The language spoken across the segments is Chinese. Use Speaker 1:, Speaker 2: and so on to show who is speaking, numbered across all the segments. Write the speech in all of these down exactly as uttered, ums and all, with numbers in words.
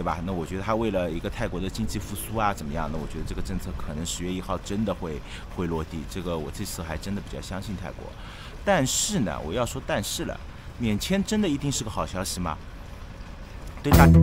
Speaker 1: 对吧？那我觉得他为了一个泰国的经济复苏啊，怎么样？那我觉得这个政策可能十月一号真的会会落地。这个我这次还真的比较相信泰国。但是呢，我要说但是了，免签真的一定是个好消息吗？对大。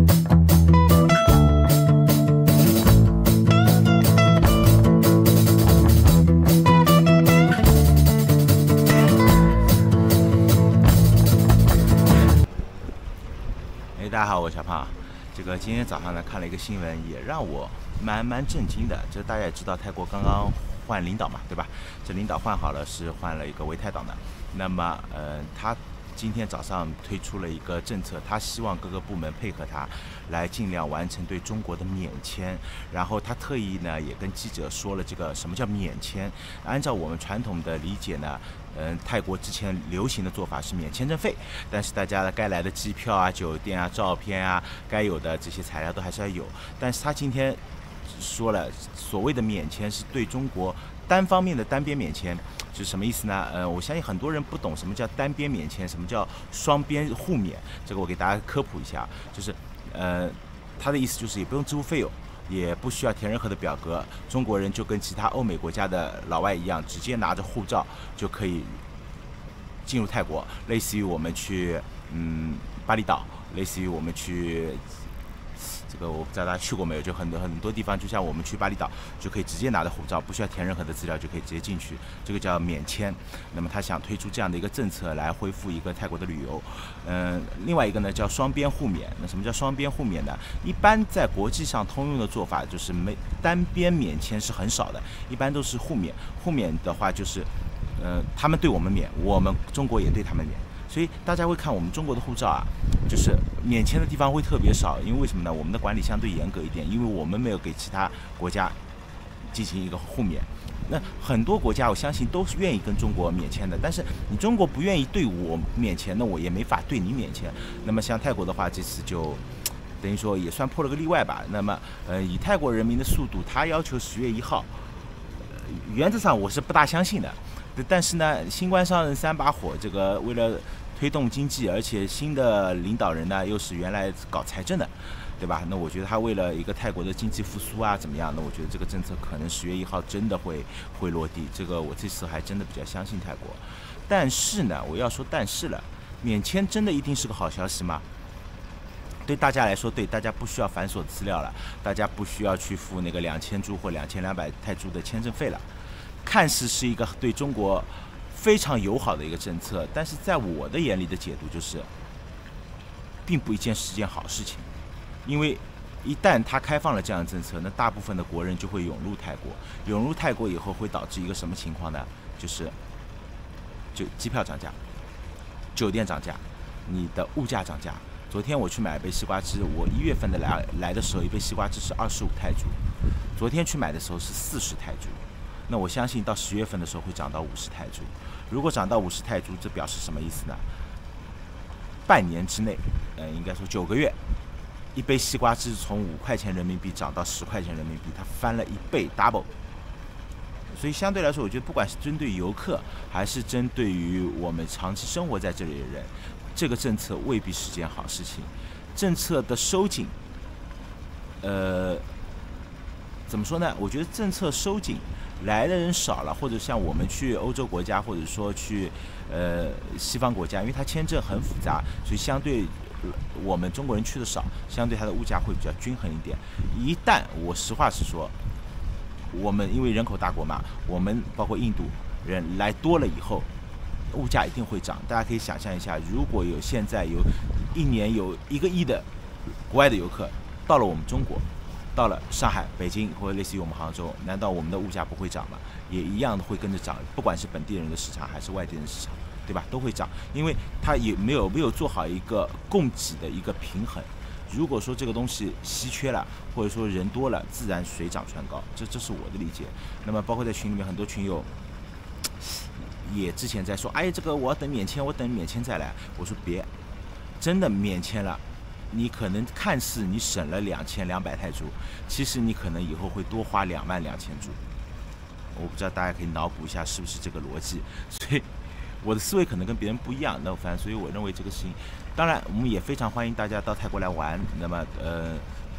Speaker 1: 大家好，我是小胖。这个今天早上呢看了一个新闻，也让我蛮蛮震惊的。这大家也知道，泰国刚刚换领导嘛，对吧？这领导换好了，是换了一个维泰党的。那么，呃，他今天早上推出了一个政策，他希望各个部门配合他，来尽量完成对中国的免签。然后他特意呢也跟记者说了这个什么叫免签。按照我们传统的理解呢。嗯，泰国之前流行的做法是免签证费，但是大家该来的机票啊、酒店啊、照片啊，该有的这些材料都还是要有。但是他今天说了，所谓的免签是对中国单方面的单边免签，是什么意思呢？呃，我相信很多人不懂什么叫单边免签，什么叫双边互免。这个我给大家科普一下，就是呃，他的意思就是也不用支付费用。也不需要填任何的表格，中国人就跟其他欧美国家的老外一样，直接拿着护照就可以进入泰国，类似于我们去嗯巴厘岛，类似于我们去这个我不知道大家去过没有，就很多很多地方，就像我们去巴厘岛就可以直接拿着护照，不需要填任何的资料就可以直接进去，这个叫免签。那么他想推出这样的一个政策来恢复一个泰国的旅游。嗯、呃，另外一个呢叫双边互免。那什么叫双边互免呢？一般在国际上通用的做法就是没单边免签是很少的，一般都是互免。互免的话就是，呃，他们对我们免，我们中国也对他们免。所以大家会看我们中国的护照啊，就是免签的地方会特别少，因为为什么呢？我们的管理相对严格一点，因为我们没有给其他国家进行一个互免。那很多国家我相信都是愿意跟中国免签的，但是你中国不愿意对我免签，那我也没法对你免签。那么像泰国的话，这次就等于说也算破了个例外吧。那么呃，以泰国人民的速度，他要求十月一号，呃，原则上我是不大相信的。但是呢，新官上任三把火，这个为了推动经济，而且新的领导人呢又是原来搞财政的，对吧？那我觉得他为了一个泰国的经济复苏啊，怎么样？那我觉得这个政策可能十月一号真的会会落地。这个我这次还真的比较相信泰国。但是呢，我要说但是了，免签真的一定是个好消息吗？对大家来说，对大家不需要繁琐资料了，大家不需要去付那个两千铢或两千两百泰铢的签证费了。看似是一个对中国非常友好的一个政策，但是在我的眼里的解读就是，并不一件是件好事情，因为一旦它开放了这样的政策，那大部分的国人就会涌入泰国，涌入泰国以后会导致一个什么情况呢？就是就机票涨价，酒店涨价，你的物价涨价。昨天我去买一杯西瓜汁，我一月份的来来的时候，一杯西瓜汁是二十五泰铢，昨天去买的时候是四十泰铢。那我相信到十月份的时候会涨到五十泰铢。如果涨到五十泰铢，这表示什么意思呢？半年之内，呃，应该说九个月，一杯西瓜汁从五块钱人民币涨到十块钱人民币，它翻了一倍 double。所以相对来说，我觉得不管是针对游客，还是针对于我们长期生活在这里的人，这个政策未必是件好事情。政策的收紧，呃，怎么说呢？我觉得政策收紧。来的人少了，或者像我们去欧洲国家，或者说去呃西方国家，因为它签证很复杂，所以相对我们中国人去的少，相对它的物价会比较均衡一点。一旦我实话实说，我们因为人口大国嘛，我们包括印度人来多了以后，物价一定会涨。大家可以想象一下，如果有现在有一年有一个亿的国外的游客到了我们中国。到了上海、北京或者类似于我们杭州，难道我们的物价不会涨吗？也一样会跟着涨，不管是本地人的市场还是外地人的市场，对吧？都会涨，因为它也没有没有做好一个供给的一个平衡。如果说这个东西稀缺了，或者说人多了，自然水涨船高，这这是我的理解。那么包括在群里面很多群友也之前在说，哎，这个我要等免签，我等免签再来。我说别，真的免签了。你可能看似你省了两千两百泰铢，其实你可能以后会多花两万两千铢。我不知道大家可以脑补一下是不是这个逻辑。所以我的思维可能跟别人不一样，那反正所以我认为这个事情，当然我们也非常欢迎大家到泰国来玩。那么呃，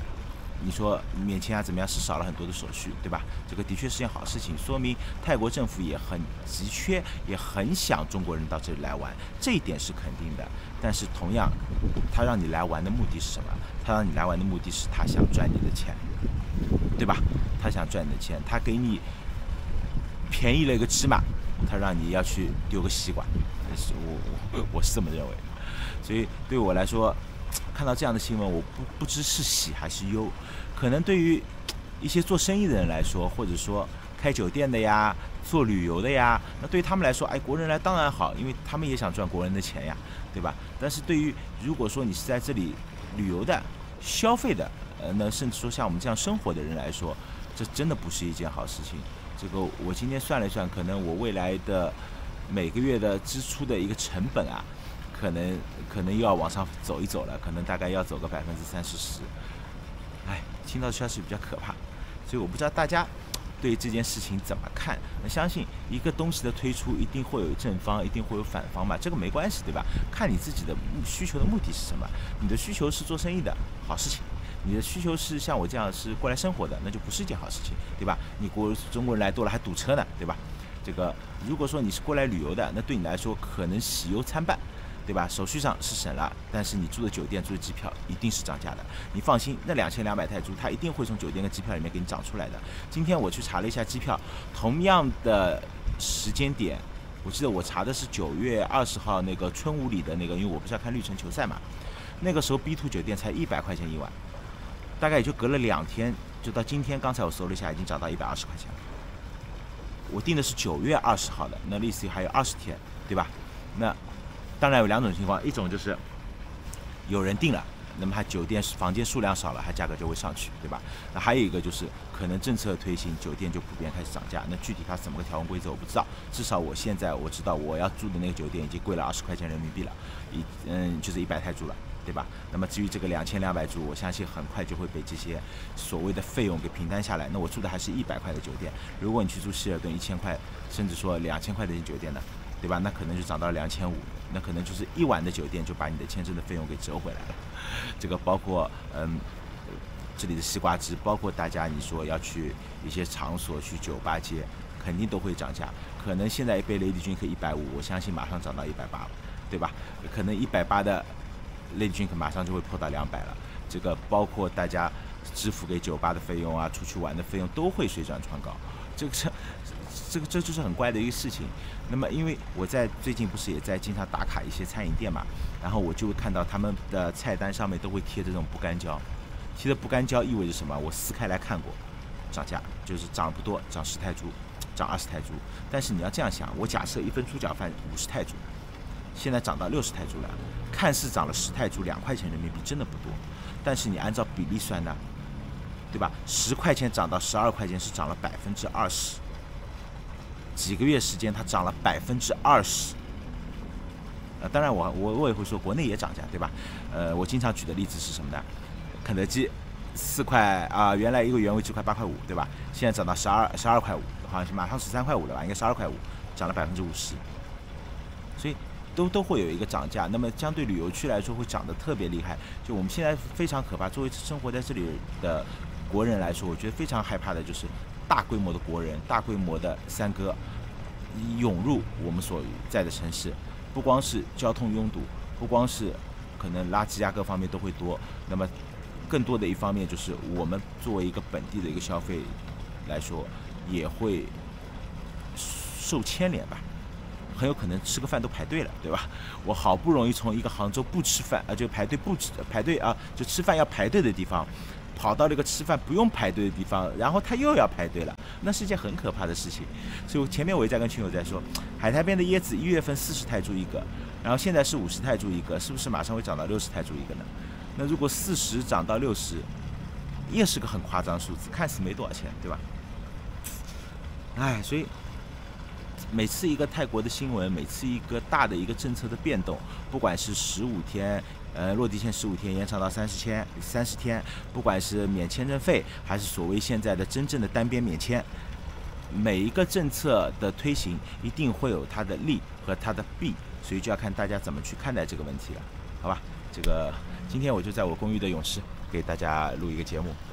Speaker 1: 你说免签啊怎么样是少了很多的手续，对吧？这个的确是件好事情，说明泰国政府也很急缺，也很想中国人到这里来玩，这一点是肯定的。但是同样，他让你来玩的目的是什么？他让你来玩的目的是他想赚你的钱，对吧？他想赚你的钱，他给你便宜了一个芝麻，他让你要去丢个西瓜，是我我我是这么认为。所以对我来说，看到这样的新闻，我不不知是喜还是忧。可能对于一些做生意的人来说，或者说开酒店的呀、做旅游的呀，那对于他们来说，哎，国人来当然好，因为他们也想赚国人的钱呀，对吧？但是对于如果说你是在这里旅游的、消费的，呃，那甚至说像我们这样生活的人来说，这真的不是一件好事情。这个我今天算了算，可能我未来的每个月的支出的一个成本啊，可能可能又要往上走一走了，可能大概要走个百分之三四十。哎，听到消息比较可怕，所以我不知道大家对这件事情怎么看。那相信一个东西的推出一定会有正方，一定会有反方嘛，这个没关系，对吧？看你自己的需求的目的是什么。你的需求是做生意的，好事情。你的需求是像我这样是过来生活的，那就不是一件好事情，对吧？你国中国人来多了还堵车呢，对吧？这个如果说你是过来旅游的，那对你来说可能喜忧参半，对吧？手续上是省了，但是你住的酒店、住的机票一定是涨价的。你放心，那两千两百泰铢，它一定会从酒店跟机票里面给你涨出来的。今天我去查了一下机票，同样的时间点，我记得我查的是九月二十号那个春武里的那个，因为我不是要看绿城球赛嘛，那个时候 B 二 酒店才一百块钱一晚。大概也就隔了两天，就到今天，刚才我搜了一下，已经涨到一百二十块钱了。我订的是九月二十号的，那类似于还有二十天，对吧？那当然有两种情况，一种就是有人订了，那么它酒店房间数量少了，它价格就会上去，对吧？那还有一个就是可能政策推行，酒店就普遍开始涨价。那具体它怎么个条文规则我不知道，至少我现在我知道我要住的那个酒店已经贵了二十块钱人民币了，一嗯就是一百泰铢了。对吧？那么至于这个两千两百铢，我相信很快就会被这些所谓的费用给平摊下来。那我住的还是一百块的酒店，如果你去住希尔顿一千块，甚至说两千块的酒店呢，对吧？那可能就涨到两千五，那可能就是一晚的酒店就把你的签证的费用给折回来了。这个包括嗯，这里的西瓜汁，包括大家你说要去一些场所、去酒吧街，肯定都会涨价。可能现在一杯 Lady Drink 一百五，我相信马上涨到一百八了，对吧？可能一百八的Lady Drink 马上就会破到两百了，这个包括大家支付给酒吧的费用啊，出去玩的费用都会水涨船高，这个是这个这就是很怪的一个事情。那么因为我在最近不是也在经常打卡一些餐饮店嘛，然后我就会看到他们的菜单上面都会贴这种不干胶，贴的不干胶意味着什么？我撕开来看过，涨价就是涨不多，涨十泰铢，涨二十泰铢。但是你要这样想，我假设一份猪脚饭五十泰铢，现在涨到六十泰铢了。看似涨了十泰铢，两块钱人民币，真的不多。但是你按照比例算呢，对吧？十块钱涨到十二块钱是涨了百分之二十，几个月时间它涨了百分之二十。呃，当然我我我也会说国内也涨价，对吧？呃，我经常举的例子是什么呢？肯德基四块啊、呃，原来一个原味鸡块八块五，对吧？现在涨到十二十二块五，好像是马上十三块五了吧？应该十二块五，涨了百分之五十。所以都都会有一个涨价，那么相对旅游区来说会涨得特别厉害。就我们现在非常可怕，作为生活在这里的国人来说，我觉得非常害怕的就是大规模的国人、大规模的三哥涌入我们所在的城市，不光是交通拥堵，不光是可能垃圾啊各方面都会多，那么更多的一方面就是我们作为一个本地的一个消费来说，也会受牵连吧。很有可能吃个饭都排队了，对吧？我好不容易从一个杭州不吃饭啊，就排队不吃排队啊，就吃饭要排队的地方，跑到了一个吃饭不用排队的地方，然后他又要排队了，那是一件很可怕的事情。所以前面我也在跟群友在说，海苔边的椰子一月份四十泰铢一个，然后现在是五十泰铢一个，是不是马上会涨到六十泰铢一个呢？那如果四十涨到六十，也是个很夸张的数字，看似没多少钱，对吧？哎，所以。每次一个泰国的新闻，每次一个大的一个政策的变动，不管是十五天，呃，落地签十五天延长到三十天，三十天，不管是免签证费，还是所谓现在的真正的单边免签，每一个政策的推行一定会有它的利和它的弊，所以就要看大家怎么去看待这个问题了，好吧？这个今天我就在我公寓的泳池给大家录一个节目，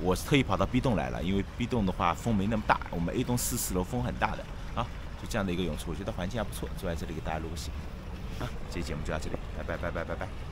Speaker 1: 我是特意跑到 B 栋来了，因为 B 栋的话风没那么大，我们 A 栋四四楼风很大的啊，就这样的一个泳池，我觉得环境还不错，坐在这里给大家录个视频。啊，这期节目就到这里，拜拜拜拜拜拜。